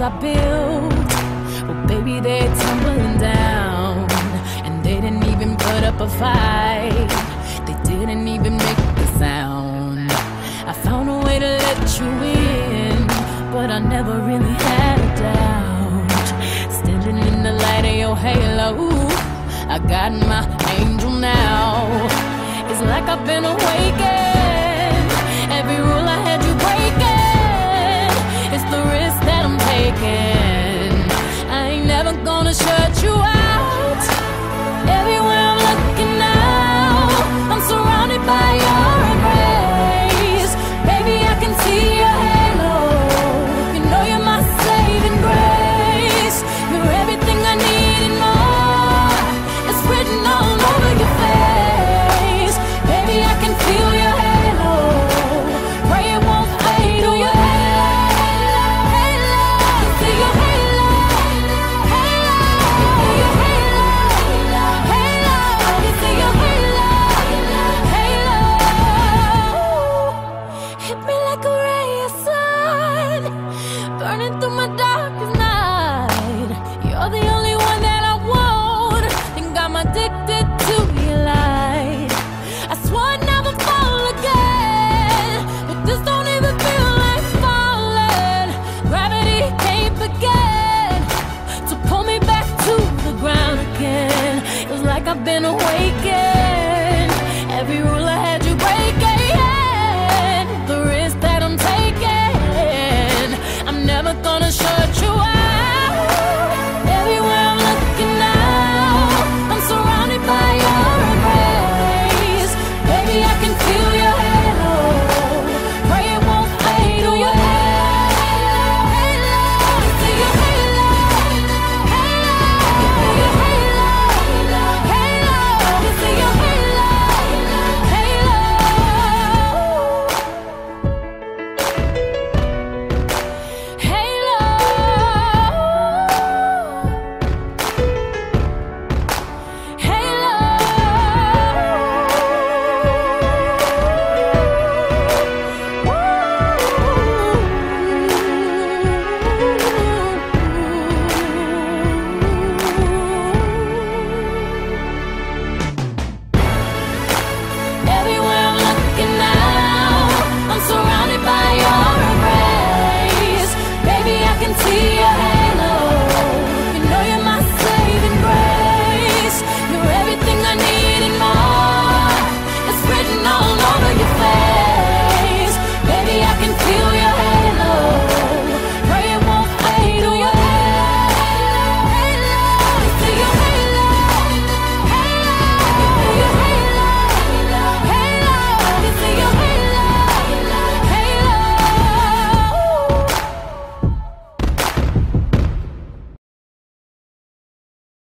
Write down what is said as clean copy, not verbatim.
I built, well baby they're tumbling down. And they didn't even put up a fight, they didn't even make the sound. I found a way to let you in, but I never really had a doubt. Standing in the light of your halo, I got my angel now. It's like I've been awakened. Every rule I had you breaking, it's the risk that I'm taking. I ain't never gonna shut you out. Everywhere I'm looking now, I'm surrounded by your embrace. Baby, I can see your halo. You know you're my saving grace. You're everything I need and more. It's written all over your face. Baby, I can feel your halo. Pray it won't fade. Oh, your halo, halo. See your halo, halo. See your halo, halo. You see your halo, halo. Hit me like a ray of sun, burning through my darkest night. You're the only one that I want. Think I'm addicted to your light. I swore I'd never fall again, but this don't even feel like falling. Gravity can't begin to pull me back to the ground again. It's like I've been awakened.